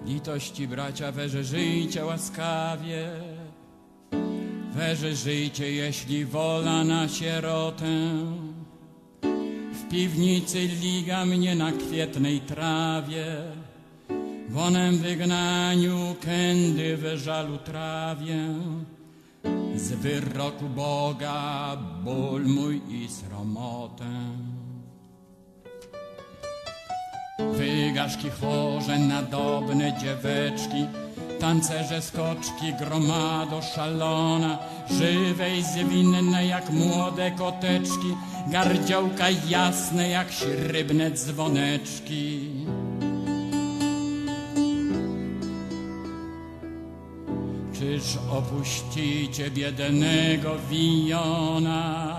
Litości bracia, weże żyjcie łaskawie, weże żyjcie, jeśli wola na sierotę. W piwnicy liga mnie na kwietnej trawie, w onem wygnaniu kędy we żalu trawię. Z wyroku Boga ból mój i sromotę. Wygaszki chorze, nadobne dzieweczki, tancerze skoczki, gromado szalona, żywe i zwinne jak młode koteczki, gardziołka jasne jak śrybne dzwoneczki. Czyż opuścicie biednego Wijona?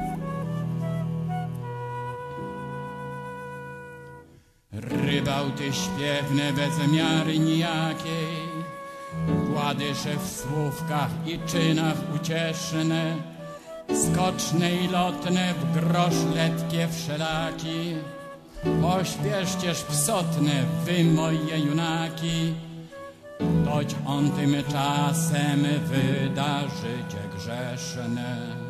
Rybałty śpiewne bez miary nijakiej, gładysze w słówkach i czynach ucieszne, skoczne i lotne w grosz letkie wszelaki. Pośpieszcież psotne, wy moje junaki, toć on tym czasem wyda życie grzeszne.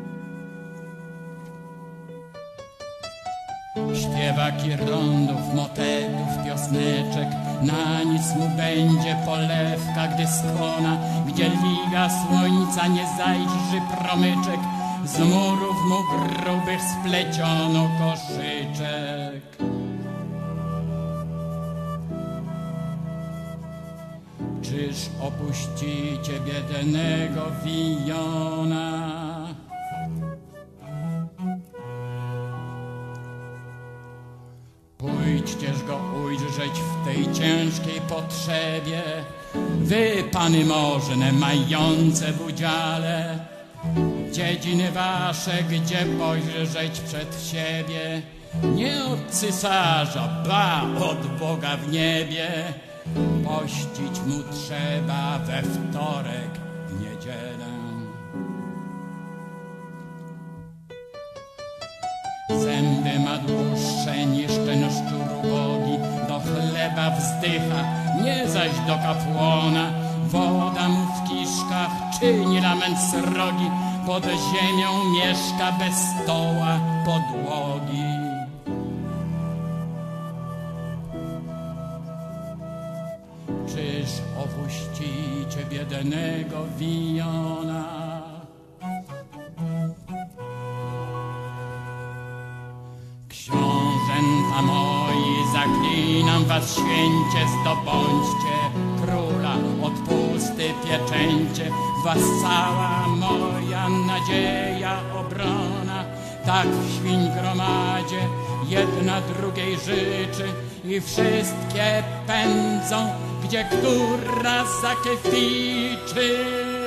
Śpiewaki rondów, motetów, piosneczek, na nic mu będzie polewka, gdy skłona, gdzie liga słońca nie zajrzy promyczek, z murów mu grubych spleciono koszyczek. Czyż opuścicie biednego Wijona? Pójdźcież go ujrzeć w tej ciężkiej potrzebie, wy, pany możne, mające w udziale dziedziny wasze, gdzie pojrzeć przed siebie, nie od cysarza, ba, od Boga w niebie. Pościć mu trzeba we wtorek, w niedzielę. Zęby ma dłuższe niż ten szczur ubogi, do chleba wzdycha, nie zaś do kapłana. Woda mu w kiszkach czyni lament srogi, pod ziemią mieszka bez stoła podłogi. Czyż opuścicie biednego Wijona? Książęta moi, zaklinam was święcie, zdobądźcie króla, odpusty pieczęcie, was cała moja nadzieja, obrona. Tak w świń gromadzie jedna drugiej życzy i wszystkie pędzą, gdzie która zakieficzy.